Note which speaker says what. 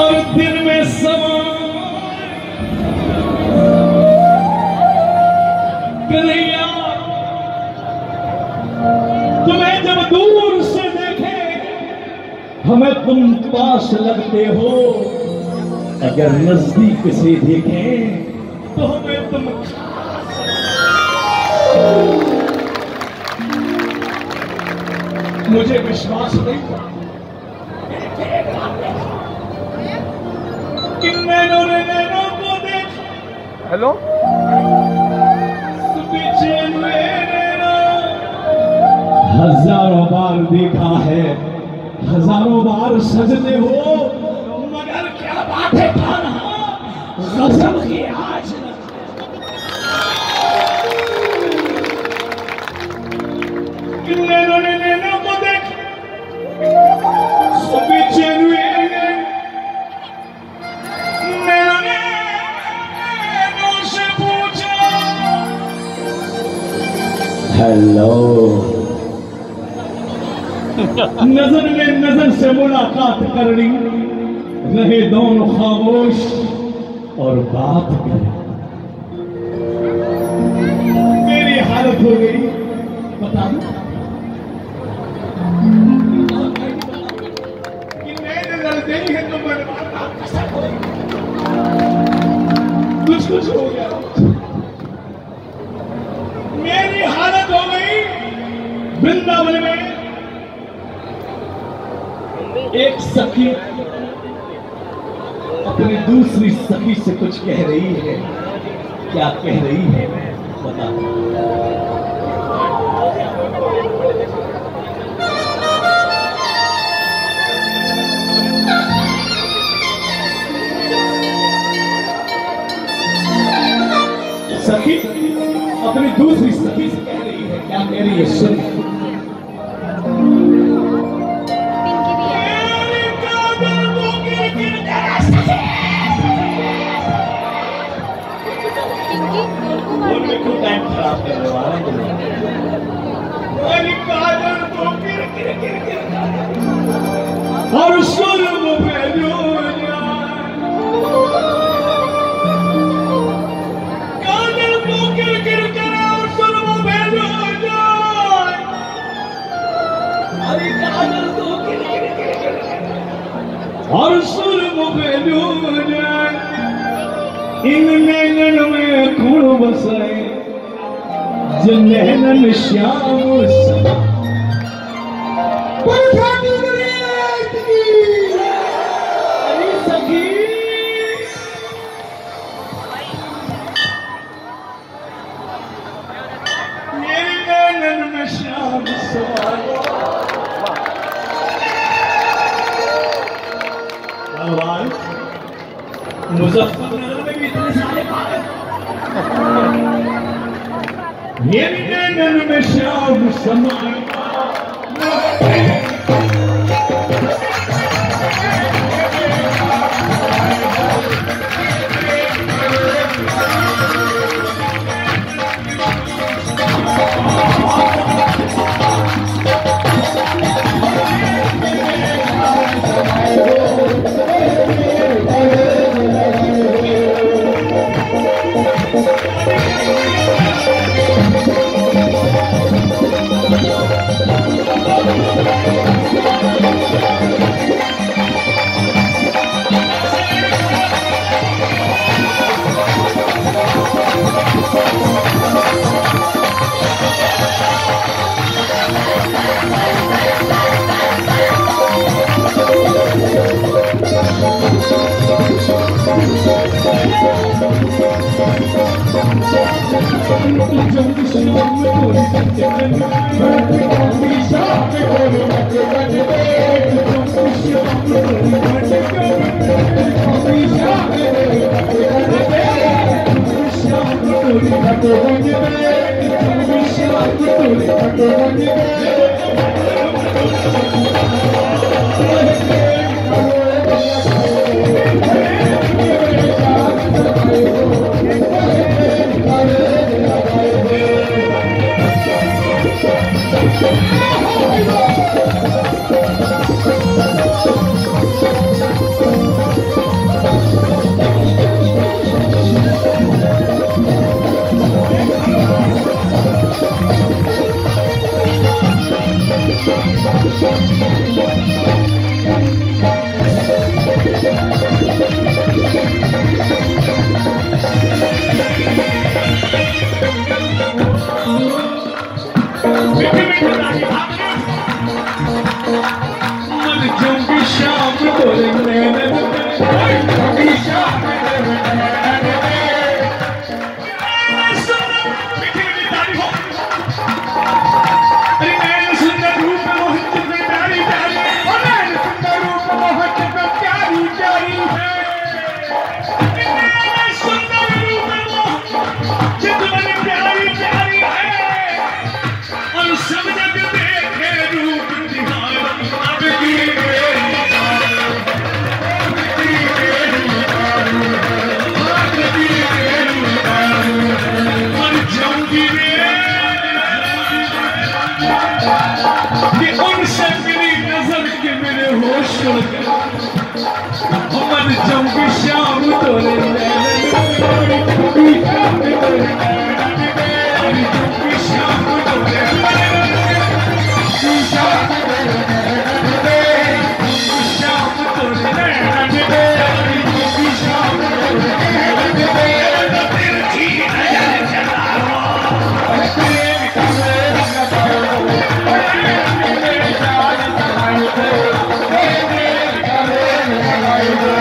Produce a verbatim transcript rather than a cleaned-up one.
Speaker 1: और दिल में समा कन्हैया तुम्हें जब दूर से देखे हमें तुम पास लगते हो, अगर नजदीक से देखें तो हमें तुम खास। मुझे विश्वास नहीं था कि नैनों ने नैनों को देखा।
Speaker 2: हेलो
Speaker 1: हजारों बार देखा है, हजारों बार सजते हो, मगर क्या बात है खाना गजब की आज नैनों ने नैनों को देखा, सभी चैन हुए नैनों ने नैनों से पूछा हेलो। नजर में नजर से मुलाकात करनी, रहे दोनों खामोश और बात करें। मेरी हालत हो गई बता दो कि मैंने लड़ते ही है तो कुछ कुछ हो गया। मेरी हालत हो गई वृंदावन में एक सखी अपनी दूसरी सखी से कुछ कह रही है। क्या कह रही है बता। सखी अपनी दूसरी सखी से कह रही है। क्या कह रही है सुन। टाइम खराब करने वाला और सुर काजल को गिर गिर कर और सुर अरे काजल को गिर गिर गिर और सुर इन नैनन में खून बसाए जो नैनन श्याम सखी मेरी नैनन में श्याम सवाए। मुजफ्फरनगर में भी इतने सारे पागल मेरी नैनन में श्याम समाए।
Speaker 3: Thank you.
Speaker 1: मर जाऊंगी शाम तोरे नैनन में शाम उनसे मेरी नजर के मेरे होश उड़ गए मर जाऊंगी शाम तोरे शाम तोरे
Speaker 2: Hey,